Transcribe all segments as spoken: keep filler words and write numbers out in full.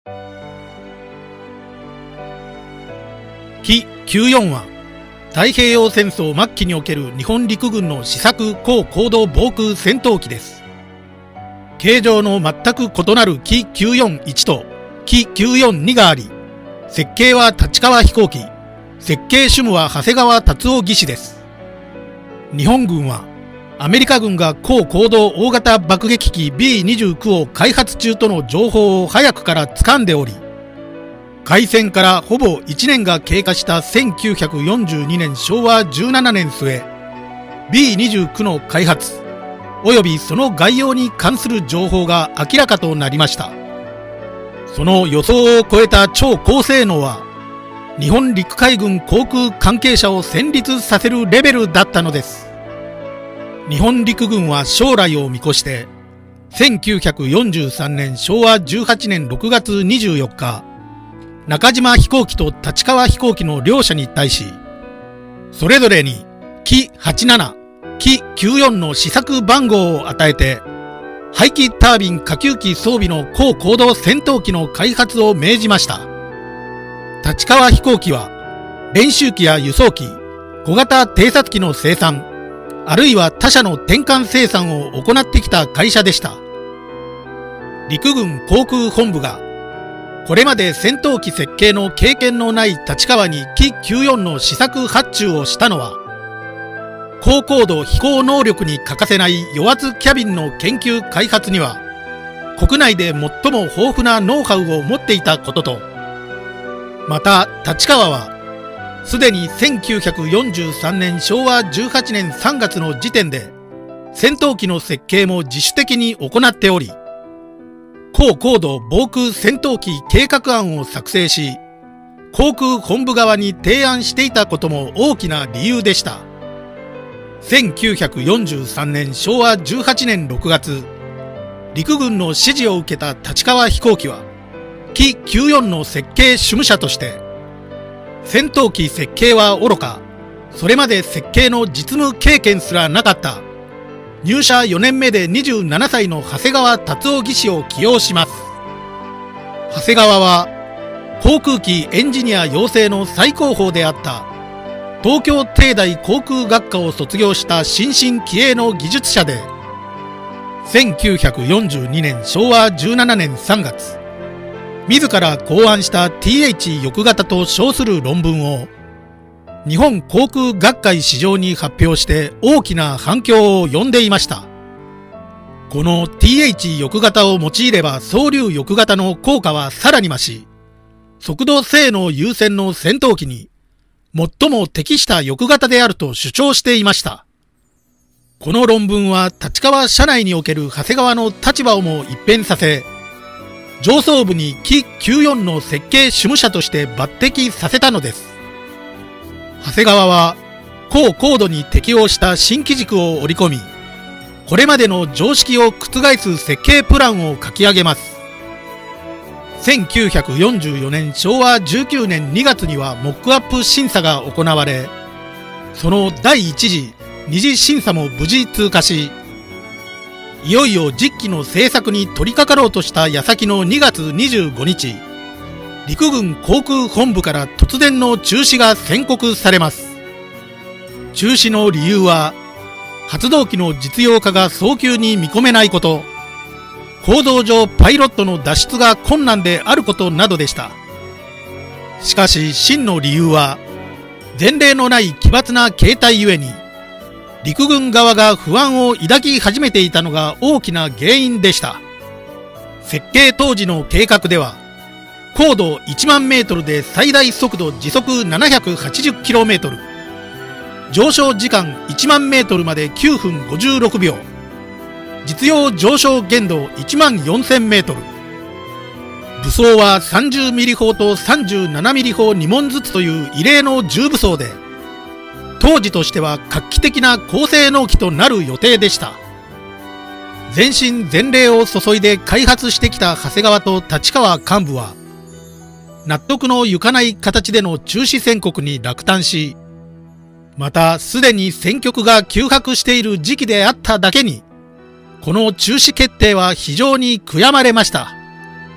キきゅうじゅうよんは太平洋戦争末期における日本陸軍の試作高高度防空戦闘機です。形状の全く異なるキきゅうじゅうよんいちとキきゅうじゅうよんにがあり、設計は立川飛行機、設計主務は長谷川達夫技師です。日本軍はアメリカ軍が高高度大型爆撃機 ビーにじゅうきゅう を開発中との情報を早くから掴んでおり、開戦からほぼいちねんが経過したせんきゅうひゃくよんじゅうにねんしょうわじゅうななねん末、ビーにじゅうきゅう の開発およびその概要に関する情報が明らかとなりました。その予想を超えた超高性能は日本陸海軍航空関係者を戦慄させるレベルだったのです。日本陸軍は将来を見越してせんきゅうひゃくよんじゅうさんねんしょうわじゅうはちねんろくがつにじゅうよっか、中島飛行機と立川飛行機の両社に対し、それぞれにキはちじゅうなな、キきゅうじゅうよんの試作番号を与えて、排気タービン下級機装備の高高度戦闘機の開発を命じました。立川飛行機は練習機や輸送機、小型偵察機の生産、あるいは他社の転換生産を行ってきた会社でした。陸軍航空本部がこれまで戦闘機設計の経験のない立川にキきゅうじゅうよんの試作発注をしたのは、高高度飛行能力に欠かせない余圧キャビンの研究開発には国内で最も豊富なノウハウを持っていたことと、また立川はすでにせんきゅうひゃくよんじゅうさんねんしょうわじゅうはちねんさんがつの時点で戦闘機の設計も自主的に行っており、高高度防空戦闘機計画案を作成し、航空本部側に提案していたことも大きな理由でした。せんきゅうひゃくよんじゅうさんねんしょうわじゅうはちねんろくがつ、陸軍の指示を受けた立川飛行機はキきゅうじゅうよんの設計主務者として戦闘機設計はおろか、それまで設計の実務経験すらなかった入社よねんめでにじゅうななさいの長谷川達夫技師を起用します。長谷川は航空機エンジニア養成の最高峰であった東京帝大航空学科を卒業した新進気鋭の技術者で、せんきゅうひゃくよんじゅうにねんしょうわじゅうななねんさんがつ、自ら考案した ティーエイチ 翼型と称する論文を日本航空学会史上に発表して大きな反響を呼んでいました。この ティーエイチ 翼型を用いれば双竜翼型の効果はさらに増し、速度性能優先の戦闘機に最も適した翼型であると主張していました。この論文は立川社内における長谷川の立場をも一変させ、上層部にキきゅうじゅうよんの設計主務者として抜擢させたのです。長谷川は高高度に適応した新機軸を織り込み、これまでの常識を覆す設計プランを書き上げます。せんきゅうひゃくよんじゅうよねんしょうわじゅうきゅうねんにがつにはモックアップ審査が行われ、そのだいいち次、に次審査も無事通過し、いよいよ実機の製作に取り掛かろうとした矢先のにがつにじゅうごにち、陸軍航空本部から突然の中止が宣告されます。中止の理由は、発動機の実用化が早急に見込めないこと、構造上パイロットの脱出が困難であることなどでした。しかし真の理由は、前例のない奇抜な形態ゆえに、陸軍側が不安を抱き始めていたのが大きな原因でした。設計当時の計画では、高度いちまんメートルで最大速度時速 ななひゃくはちじゅっキロメートル、上昇時間いちまんメートルまできゅうふんごじゅうろくびょう、実用上昇限度いちまんよんせんメートル、武装はさんじゅうミリ砲とさんじゅうななミリ砲にもんずつという異例の重武装で、当時としては画期的な高性能機となる予定でした。全身全霊を注いで開発してきた長谷川と立川幹部は、納得のいかない形での中止宣告に落胆し、またすでに戦局が急迫している時期であっただけに、この中止決定は非常に悔やまれました。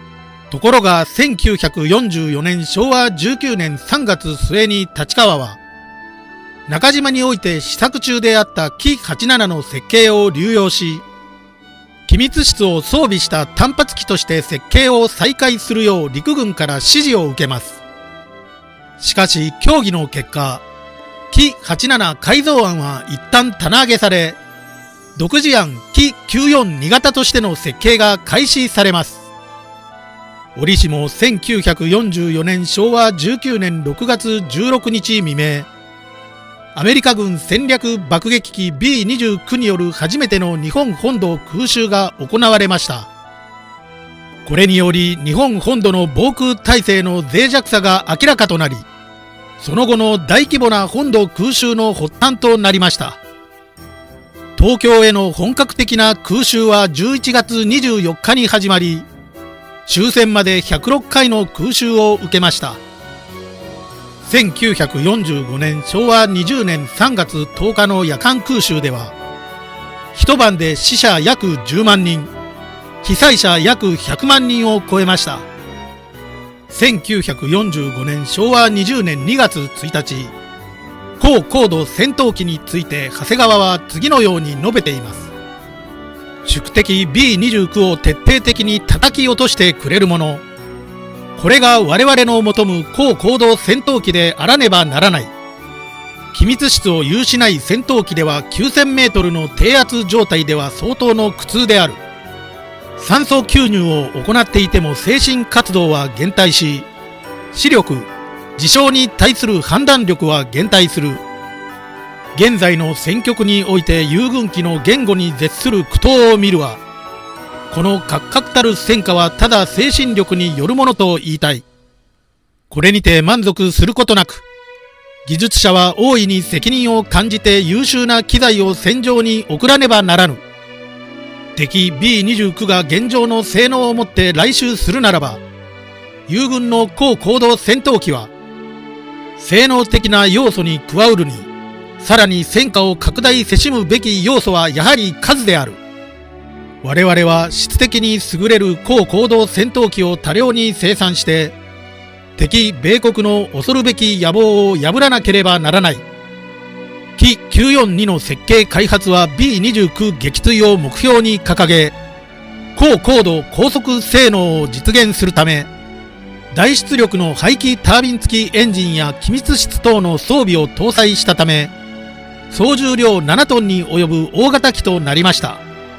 ところがせんきゅうひゃくよんじゅうよねんしょうわじゅうきゅうねんさんがつすえに立川は、中島において試作中であったキはちじゅうななの設計を流用し、機密室を装備した単発機として設計を再開するよう陸軍から指示を受けます。しかし協議の結果、キはちじゅうなな改造案は一旦棚上げされ、独自案キきゅうよんに型としての設計が開始されます。折しもせんきゅうひゃくよんじゅうよねんしょうわじゅうきゅうねんろくがつじゅうろくにち未明、アメリカ軍戦略爆撃機 ビーにじゅうきゅう による初めての日本本土空襲が行われました。これにより日本本土の防空体制の脆弱さが明らかとなり、その後の大規模な本土空襲の発端となりました。東京への本格的な空襲はじゅういちがつにじゅうよっかに始まり、終戦までひゃくろっかいの空襲を受けました。せんきゅうひゃくよんじゅうごねんしょうわにじゅうねんさんがつとおかの夜間空襲では、一晩で死者約じゅうまんにん、被災者約ひゃくまんにんを超えました。せんきゅうひゃくよんじゅうごねんしょうわにじゅうねんにがつついたち、高高度戦闘機について長谷川は次のように述べています。宿敵 ビーにじゅうきゅう を徹底的に叩き落としてくれるもの。これが我々の求む高高度戦闘機であらねばならない。機密室を有しない戦闘機ではきゅうせんメートルの低圧状態では相当の苦痛である。酸素吸入を行っていても精神活動は減退し、視力、事象に対する判断力は減退する。現在の戦局において友軍機の言語に絶する苦闘を見るわ。この確々たる戦果はただ精神力によるものと言いたい。これにて満足することなく、技術者は大いに責任を感じて優秀な機材を戦場に送らねばならぬ。敵 ビーにじゅうきゅう が現状の性能をもって来襲するならば、友軍の高高度戦闘機は、性能的な要素に加うるに、さらに戦果を拡大せしむべき要素はやはり数である。我々は質的に優れる高高度戦闘機を多量に生産して、敵米国の恐るべき野望を破らなければならない。キきゅうよんにの設計開発は ビーにじゅうきゅう 撃墜を目標に掲げ、高高度高速性能を実現するため、大出力の排気タービン付きエンジンや機密室等の装備を搭載したため、総重量ななトンに及ぶ大型機となりました。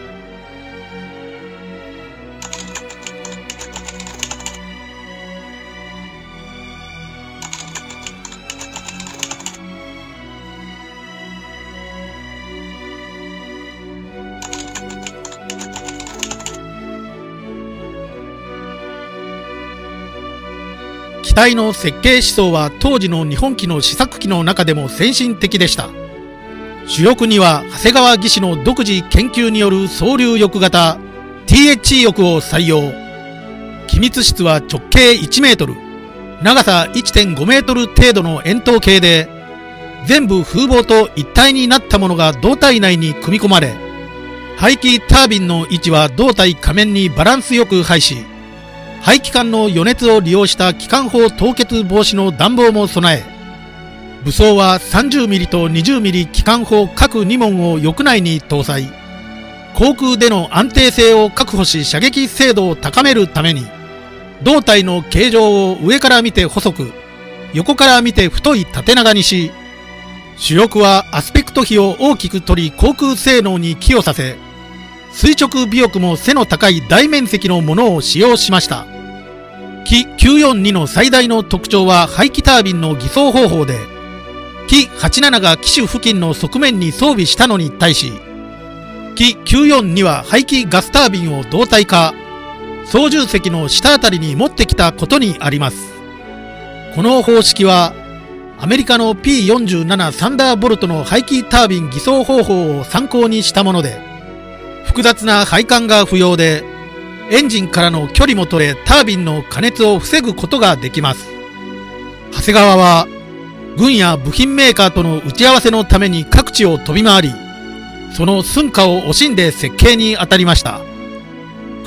機体の設計思想は当時の日本機の試作機の中でも先進的でした。主翼には長谷川技師の独自研究による総流翼型 ティーエイチ 翼を採用。機密室は直径いちメートル、長さ いってんごメートル程度の円筒形で、全部風防と一体になったものが胴体内に組み込まれ、排気タービンの位置は胴体下面にバランスよく配し、排気管の余熱を利用した機関砲凍結防止の暖房も備え、武装は さんじゅうミリ と にじゅうミリ 機関砲各にもんを翼内に搭載。航空での安定性を確保し射撃精度を高めるために、胴体の形状を上から見て細く、横から見て太い縦長にし、主翼はアスペクト比を大きく取り航空性能に寄与させ、垂直尾翼も背の高い大面積のものを使用しました。キきゅうよんにの最大の特徴は排気タービンの偽装方法で、キはちじゅうななが機首付近の側面に装備したのに対し、キきゅうよんには排気ガスタービンを胴体化、操縦席の下あたりに持ってきたことにあります。この方式は、アメリカの ピーよんじゅうなな サンダーボルトの排気タービン偽装方法を参考にしたもので、複雑な配管が不要で、エンジンからの距離も取れ、タービンの加熱を防ぐことができます。長谷川は、軍や部品メーカーとの打ち合わせのために各地を飛び回り、その寸暇を惜しんで設計に当たりました。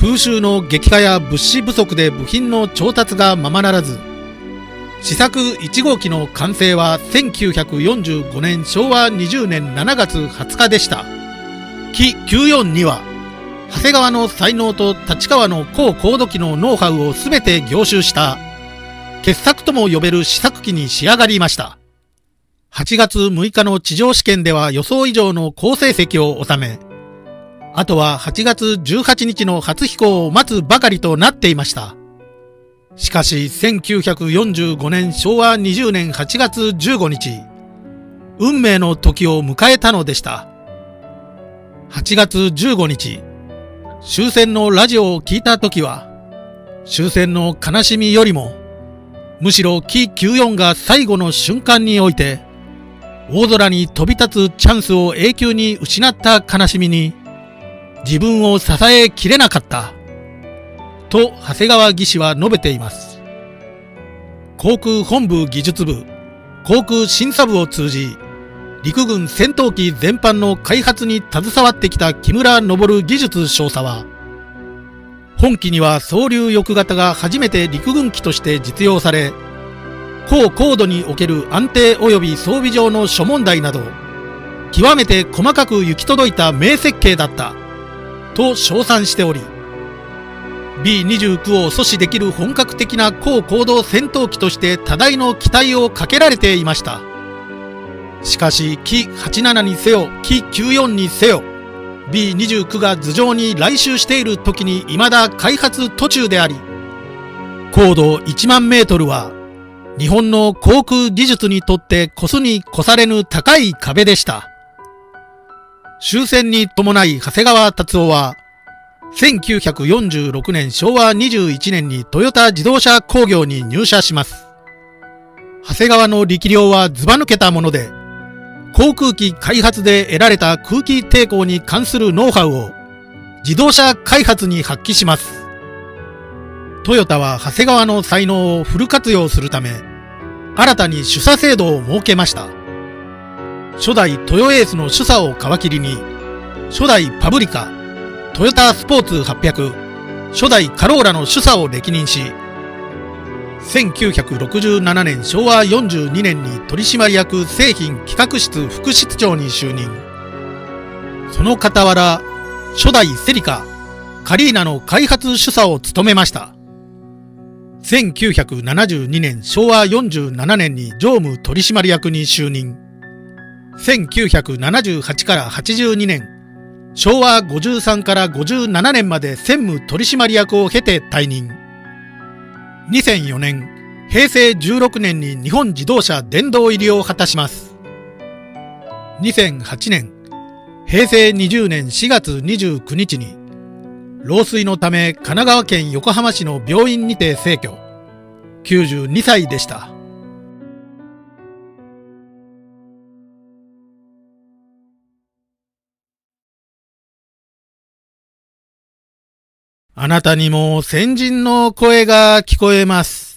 空襲の激化や物資不足で部品の調達がままならず、試作いち号機の完成はせんきゅうひゃくよんじゅうごねんしょうわにじゅうねんしちがつはつかでした。キきゅうよんには、長谷川の才能と立川の高高度機のノウハウをすべて凝集した傑作とも呼べる試作機に仕上がりました。はちがつむいかの地上試験では予想以上の好成績を収め、あとははちがつじゅうはちにちの初飛行を待つばかりとなっていました。しかしせんきゅうひゃくよんじゅうごねんしょうわにじゅうねんはちがつじゅうごにち、運命の時を迎えたのでした。はちがつじゅうごにち、終戦のラジオを聞いた時は、終戦の悲しみよりも、むしろキきゅうよんが最後の瞬間において、大空に飛び立つチャンスを永久に失った悲しみに、自分を支えきれなかった、と長谷川技師は述べています。航空本部技術部、航空審査部を通じ、陸軍戦闘機全般の開発に携わってきた木村昇技術少佐は、本機には双竜翼型が初めて陸軍機として実用され、高高度における安定及び装備上の諸問題など、極めて細かく行き届いた名設計だった、と称賛しており、ビーにじゅうきゅう を阻止できる本格的な高高度戦闘機として多大の期待をかけられていました。しかし、キはちじゅうななにせよ、キきゅうよんにせよ、ビーにじゅうきゅう が頭上に来襲している時に未だ開発途中であり、高度いちまんメートルは、日本の航空技術にとって越すに越されぬ高い壁でした。終戦に伴い長谷川達夫は、せんきゅうひゃくよんじゅうろくねんしょうわにじゅういちねんにトヨタ自動車工業に入社します。長谷川の力量はずば抜けたもので、航空機開発で得られた空気抵抗に関するノウハウを自動車開発に発揮します。トヨタは長谷川の才能をフル活用するため、新たに主査制度を設けました。初代トヨエースの主査を皮切りに、初代パブリカ、トヨタスポーツはっぴゃく、初代カローラの主査を歴任し、せんきゅうひゃくろくじゅうななねんしょうわよんじゅうにねんに取締役製品企画室副室長に就任。その傍ら、初代セリカ、カリーナの開発主査を務めました。せんきゅうひゃくななじゅうにねんしょうわよんじゅうななねんに常務取締役に就任。せんきゅうひゃくななじゅうはちからはちじゅうにねん、しょうわごじゅうさんからごじゅうななねんまで専務取締役を経て退任。にせんよねん、へいせいじゅうろくねんに日本自動車殿堂入りを果たします。にせんはちねん、へいせいにじゅうねんしがつにじゅうくにちに、老衰のため神奈川県横浜市の病院にて逝去。きゅうじゅうにさいでした。あなたにも先人の声が聞こえます。